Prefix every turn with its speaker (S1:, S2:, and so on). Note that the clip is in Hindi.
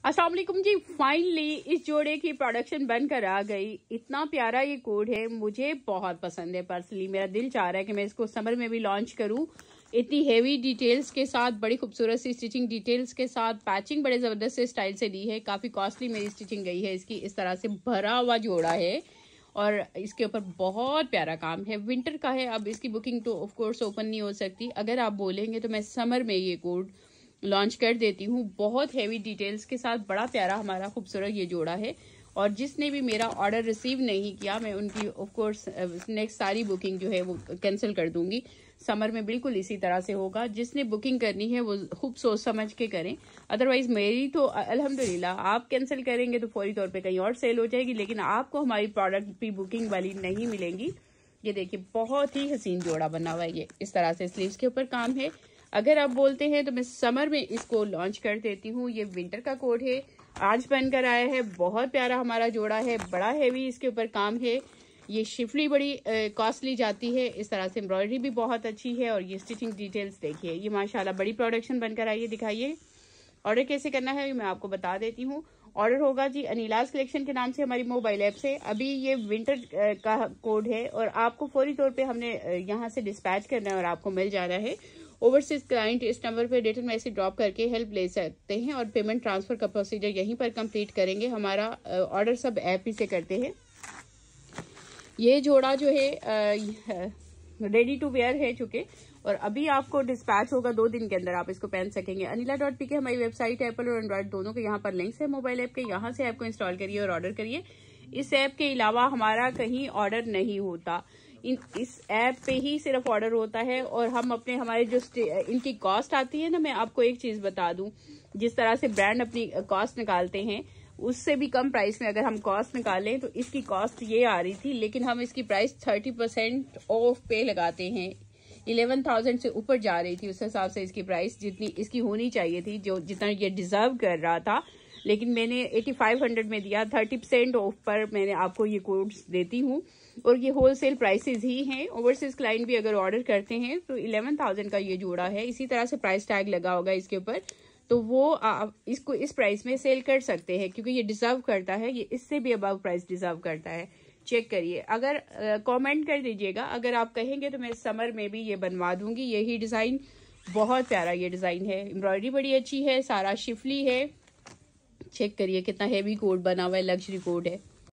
S1: अस्सलाम वालेकुम जी। फाइनली इस जोड़े की प्रोडक्शन बनकर आ गई। इतना प्यारा ये कोड है, मुझे बहुत पसंद है। पर्सनली मेरा दिल चाह रहा है कि मैं इसको समर में भी लॉन्च करूं। इतनी हेवी डिटेल्स के साथ, बड़ी खूबसूरत सी स्टिचिंग डिटेल्स के साथ, पैचिंग बड़े ज़बरदस्त से स्टाइल से दी है। काफ़ी कॉस्टली मेरी स्टिचिंग गई है इसकी। इस तरह से भरा हुआ जोड़ा है और इसके ऊपर बहुत प्यारा काम है। विंटर का है, अब इसकी बुकिंग तो ऑफ कोर्स ओपन नहीं हो सकती। अगर आप बोलेंगे तो मैं समर में ये कोड लॉन्च कर देती हूँ। बहुत हेवी डिटेल्स के साथ बड़ा प्यारा हमारा खूबसूरत ये जोड़ा है। और जिसने भी मेरा ऑर्डर रिसीव नहीं किया, मैं उनकी ऑफ कोर्स नेक्स्ट सारी बुकिंग जो है वो कैंसिल कर दूंगी। समर में बिल्कुल इसी तरह से होगा। जिसने बुकिंग करनी है वो खूब सोच समझ के करें। अदरवाइज मेरी तो अल्हम्दुलिल्लाह, आप कैंसिल करेंगे तो फौरी तौर पे कहीं और सेल हो जाएगी, लेकिन आपको हमारी प्रोडक्ट भी बुकिंग वाली नहीं मिलेंगी। ये देखिए, बहुत ही हसीन जोड़ा बना हुआ है। ये इस तरह से स्लीव्स के ऊपर काम है। अगर आप बोलते हैं तो मैं समर में इसको लॉन्च कर देती हूँ। ये विंटर का कोड है, आज बनकर आया है। बहुत प्यारा हमारा जोड़ा है, बड़ा हेवी इसके ऊपर काम है। ये शिफली बड़ी कॉस्टली जाती है। इस तरह से एम्ब्रॉयडरी भी बहुत अच्छी है। और ये स्टिचिंग डिटेल्स देखिए, ये माशाल्लाह बड़ी प्रोडक्शन बनकर आई है। दिखाइए ऑर्डर कैसे करना है, मैं आपको बता देती हूँ। ऑर्डर होगा जी अनिलाज कलेक्शन के नाम से हमारी मोबाइल ऐप से। अभी ये विंटर का कोड है और आपको फौरी तौर पे हमने यहाँ से डिस्पैच करना है और आपको मिल जाना है। ओवरसीज क्लाइंट इस नंबर पर रिटर्न मैसेज ड्रॉप करके हेल्प ले सकते हैं और पेमेंट ट्रांसफर का प्रोसीजर यहीं पर कंप्लीट करेंगे। हमारा ऑर्डर सब ऐप ही से करते हैं। ये जोड़ा जो है रेडी टू वेयर है चुके, और अभी आपको डिस्पैच होगा 2 दिन के अंदर आप इसको पहन सकेंगे। अनिला.pk हमारी वेबसाइट, एप्पल और एंड्रॉइड दोनों के यहाँ पर लिंक्स है मोबाइल ऐप के। यहाँ से ऐप को इंस्टॉल करिए और ऑर्डर करिए। इस ऐप के अलावा हमारा कहीं ऑर्डर नहीं होता। इस ऐप पे ही सिर्फ ऑर्डर होता है। और हम अपने हमारे जो इनकी कॉस्ट आती है ना, मैं आपको एक चीज बता दूं, जिस तरह से ब्रांड अपनी कॉस्ट निकालते हैं उससे भी कम प्राइस में अगर हम कॉस्ट निकालें तो इसकी कॉस्ट ये आ रही थी, लेकिन हम इसकी प्राइस 30% ऑफ पे लगाते हैं। 11,000 से ऊपर जा रही थी, उस हिसाब से इसकी प्राइस जितनी इसकी होनी चाहिए थी, जो जितना ये डिजर्व कर रहा था, लेकिन मैंने 8500 में दिया। 30% ऑफ पर मैंने आपको ये कोड्स देती हूँ और ये होलसेल प्राइसेस ही हैं। ओवरसीज क्लाइंट भी अगर ऑर्डर करते हैं तो 11,000 का ये जोड़ा है। इसी तरह से प्राइस टैग लगा होगा इसके ऊपर, तो वो इसको इस प्राइस में सेल कर सकते हैं क्योंकि ये डिजर्व करता है। ये इससे भी अबव प्राइस डिजर्व करता है। चेक करिए, अगर कमेंट कर दीजिएगा। अगर आप कहेंगे तो मैं समर में भी ये बनवा दूंगी। यही डिजाइन बहुत प्यारा ये डिजाइन है। एम्ब्रॉयडरी बड़ी अच्छी है, सारा शिफली है। चेक करिए कितना हेवी कोड बना हुआ है, लग्जरी कोड है।